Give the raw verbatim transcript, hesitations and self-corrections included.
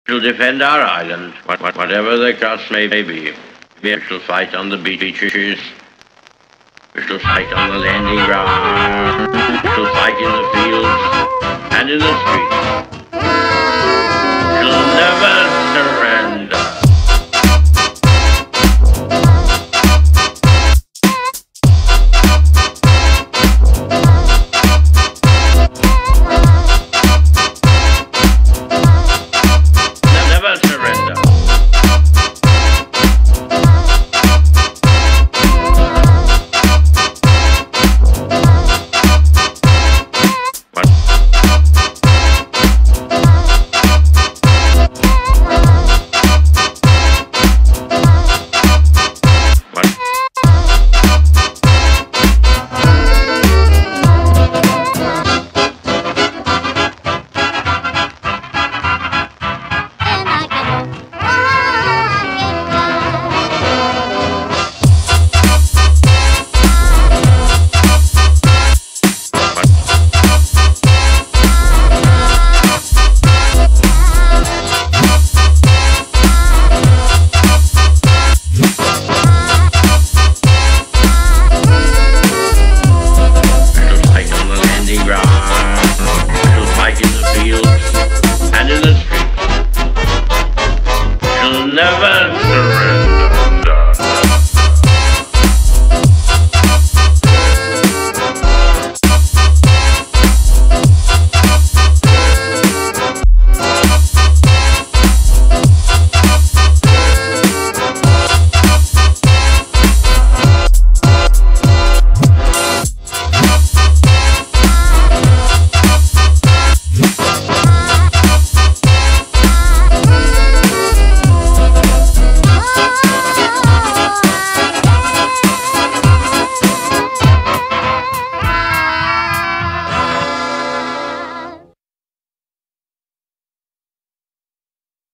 shall defend our island, what, what, whatever the cost may be. We shall fight on the beaches. We shall fight on the landing ground. We shall fight in the fields and in the streets.